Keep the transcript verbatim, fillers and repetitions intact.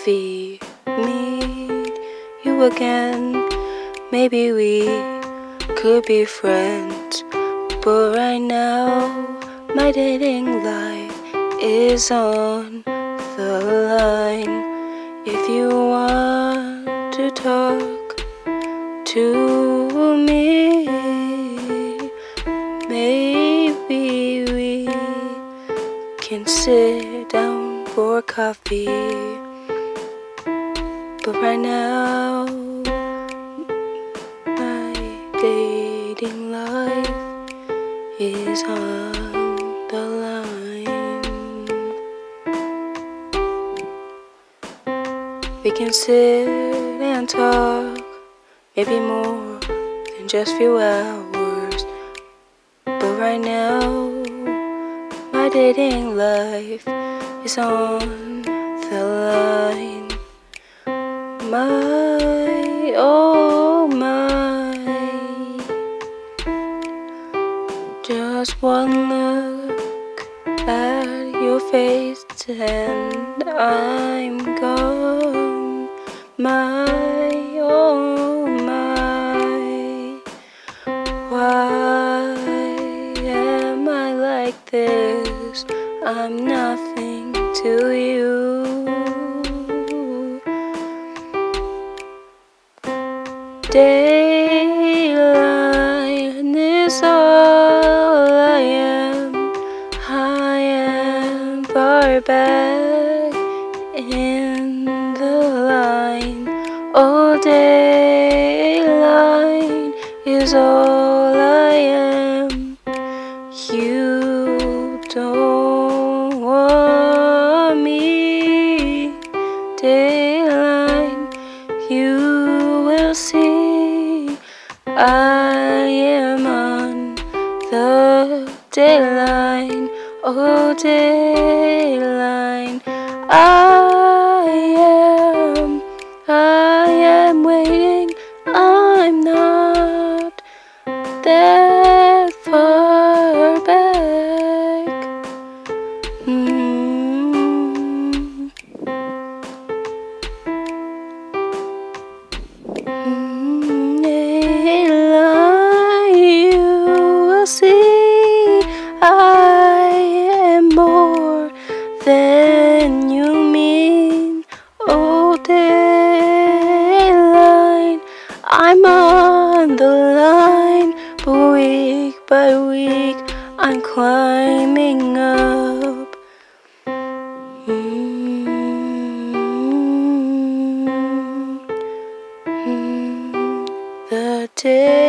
we meet you again, maybe we could be friends. But right now, my dating life is on the line. If you want to talk to me, maybe we can sit down for coffee. But right now, my dating life is on the line. We can sit and talk, maybe more than just few hours. But right now, my dating life is on the line. My, oh my, just one look at your face and I'm gone. My, oh my, why am I like this? I'm nothing to you. Dateline is all I am. I am far back in the line. Oh, dayline is all I am. You don't want me, dayline. You will see I am on the dateline. Oh, dateline, I am, I am waiting. I'm not that far back. Mm-hmm. Mm-hmm. Dateline, you will see I am more than you mean. Oh, dayline, I'm on the line, but week by week I'm climbing up. Mm-hmm. The day